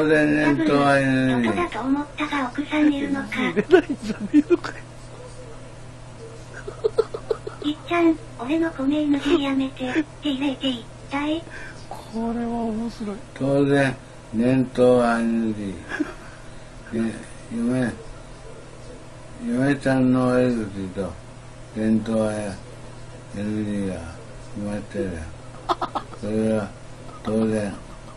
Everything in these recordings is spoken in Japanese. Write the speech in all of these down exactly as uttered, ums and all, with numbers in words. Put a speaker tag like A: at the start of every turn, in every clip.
A: 当然念頭は エヌジー。
B: 音だと思ったが奥さんいるのか。
C: 入れないんじゃねえのかよ。
B: いっちゃん、俺の米 エヌジー やめて、って入れていったい。
C: これは面白い。
A: 当然念頭は エヌジー。ね、夢、夢ちゃんの悪口と念頭は エヌジー が決まってるよ。それは当然。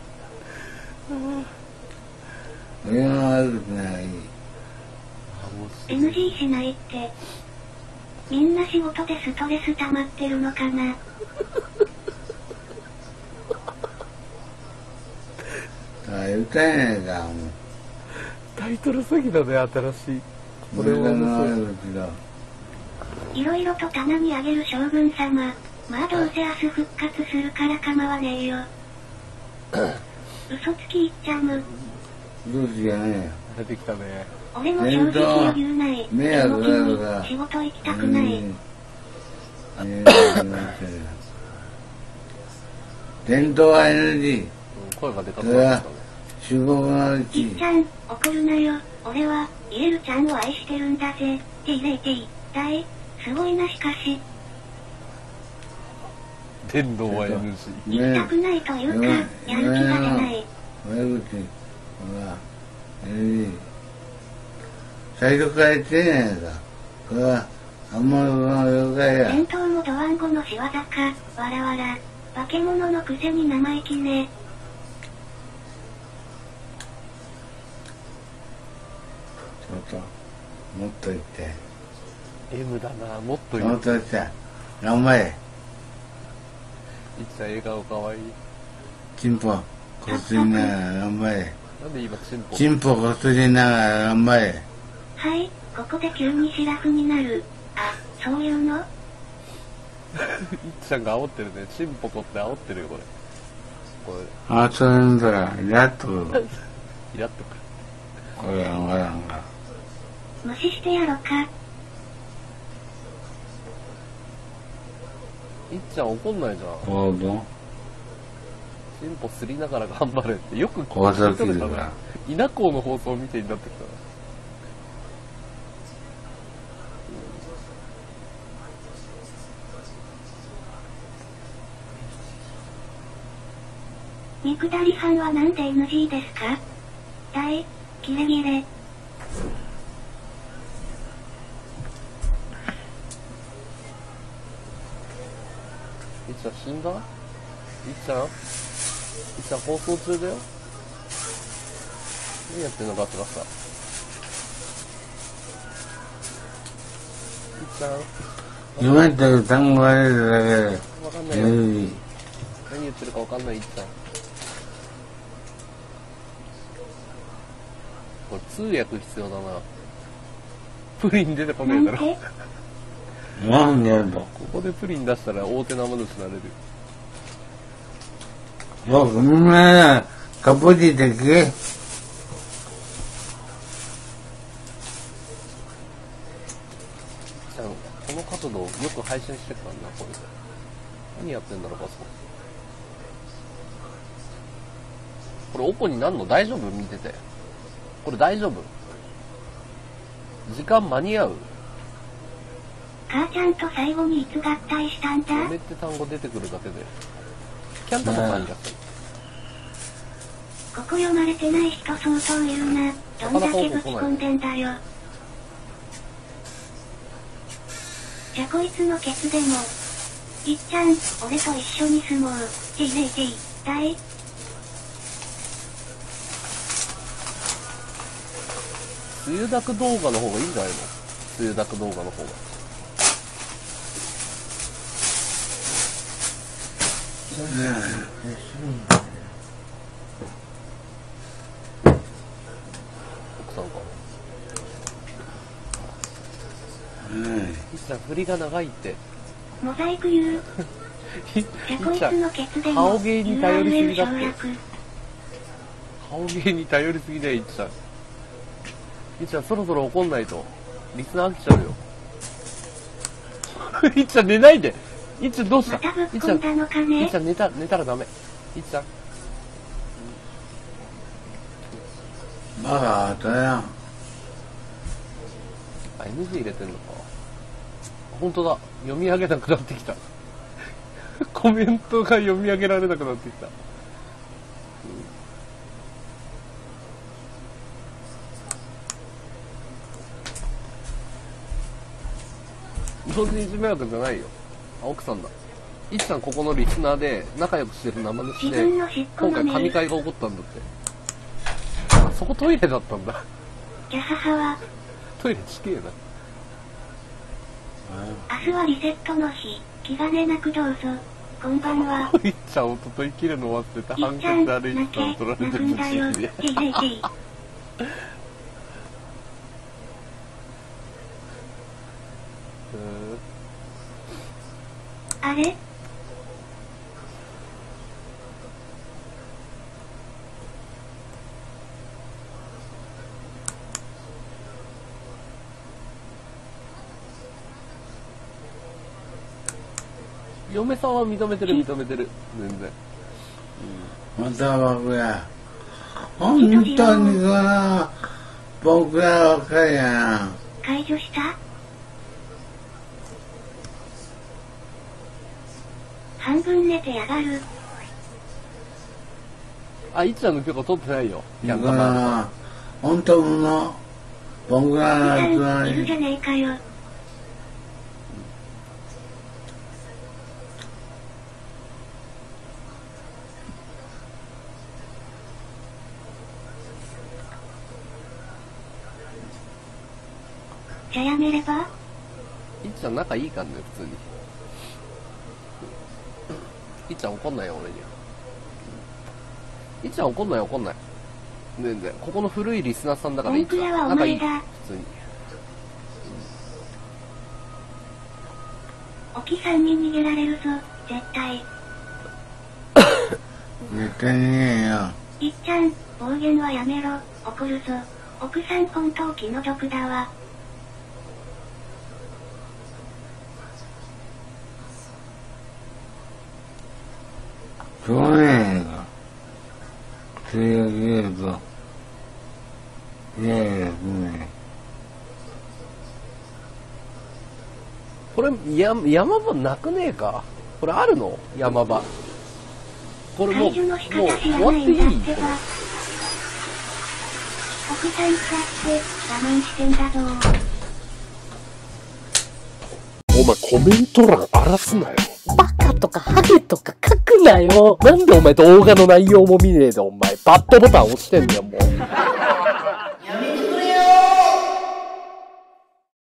A: 俺の悪口ならいい。
B: エヌジー しないって。みんな仕事でストレス溜まってるのかな。
A: ああ、言ったやねえか、もう。
C: タイトル詐欺だね、新しい。これ
A: 俺
C: は
A: の悪
C: 面
A: 口だ。
B: いろいろと棚にあげる将軍様。まあどうせ明日復活するから構わねえよ。嘘つきいっちゃむ。
A: 嘘つきじゃねえよ。
C: 白い。出てきたね。
B: 俺も正直余裕ない。
A: 迷惑だよな。
B: 仕事行きたくない。
A: 伝統は エヌジー。
C: うん、声が出た
A: それは中国のう
B: い
A: ち
B: っちゃん、怒るなよ。俺は、イエルちゃんを愛してるんだぜ。って入れていったい。すごいなしかし。
C: 天童は エヌジー。
B: 行きたくないというか、やる気が出ない。
A: 悪口は エヌジー。最初から言ってんやないか。これは暗黙の了解や。
B: 伝統もドワンゴの仕業か。わらわら。化け物のくせに生意気ね。
A: ちょっと、もっと言って。
C: M だな、もっと言う。
A: もっと言って。頑張れ。
C: いっちゃん笑顔かわいい。
A: チンポ、こすりながら頑張れ。
C: なんで今チンポ
A: チンポこすりながら頑張れ。
B: はい、ここで急にシラフになる。あ、そういうの？
C: いっちゃんが煽ってるね。チンポコって煽ってるよ、これ。これ。
A: あ、そういうんだら、イラッとくる。
C: イラっとくる。
A: これはわからんが。
B: 無視してやろか。
C: いっちゃん怒んないじゃん。
A: こうぞ。
C: チンポすりながら頑張れってよく
A: 放送
C: 聞いた
A: 機だから。
C: 稲港の放送みたいになってきたな。
B: 三下りさんはなんで エヌジー ですか？大、キレキレ。
C: いっちゃん死んだ？いっちゃんいっちゃん放送中だよ。何やってんのガスガス。いっちゃん
A: 夢っていう単語が出るだけで
C: わかんないよ。何言ってるかわかんない。いっちゃんこれ通訳必要だな。プリン出てこねえだろ。
A: なんでやると
C: ここでプリン出したら大手生主なれる。
A: 僕みんなカポティ的
C: この角度よく配信してたんだこれで。何やってんだろうか。そうこれオポになんの？大丈夫？見ててこれ大丈夫？時間間に合う？
B: 母ちゃんと最後にいつ合体したんだ？
C: 嫁って単語出てくるだけでキャンタコさんじゃった。
B: ここ読まれてない人相当いるな。どんだけぶち込んでんだよ。じゃこいつのケツでも。いっちゃん、俺と一緒に住もう。ジェイジェイジェイ、だい。
C: 梅雨だく動画の方がいいんじゃないの？梅雨だく動画の方が。奥さんか。
A: うん。
C: いっちゃん振りが長いって。
B: モザイク言う。じゃこいつのケツでも。
C: 顔芸に頼りすぎだって。顔芸に頼りすぎだよ、いっちゃん。いっちゃんそろそろ怒んないと。リスナー飽きちゃうよ。いっちゃん寝ないで。いっちゃんどうした？
B: またぶっ込んだのかね。
C: いっちゃん寝た、寝たらダメ。いっちゃん。
A: バカあったやん。
C: あ、エヌジー 入れてんのか。ほんとだ。読み上げなくなってきた。コメントが読み上げられなくなってきた。同時にいじめわけじゃないよ。あ、奥さんだ。いっちゃんここのリスナーで仲良くしてる生主で、今回神会が起こったんだって。あ、そこトイレだったんだ。
B: じゃ母は。
C: トイレちけえな。
B: 明日はリセットの日。気兼ねなくどうぞ。こんばんは。
C: いっちゃんおととい切るの忘れて判決歩いてたの取られてるし。
B: あれ？
C: 嫁さんは認めてる認めてる全然。
A: また僕や。本当にかな。僕らばっかりやん。
B: 解除した？半分寝てやがる。
C: あ、いっちゃんの許可取ってないよ。
A: いや、本当の僕らの集まり。
B: いるじゃねえかよ。じゃあやめれば？
C: いっちゃん仲いいかんね、普通に。いっちゃん怒んないよ、俺には。いっちゃん怒んない怒んない。全然。ここの古いリスナーさんだからいっちゃん仲いい。普通に。
B: おきさんに逃げられるぞ、絶対。
A: 絶対にねえよ。
B: いっちゃん、暴言はやめろ、怒るぞ。奥さん本当気の毒だわ。
A: そうねえか。それを言うと、いやいやですね。
C: これ、や、山場なくねえか？これあるの？山場。これもう、もう終わっていい？これ。
B: 奥さんだって我慢してんだぞ。
C: お前コメント欄荒らすなよ。バカとかハゲとか書くなよ。なんでお前動画の内容も見ねえでお前バッドボタン押してんだよもう。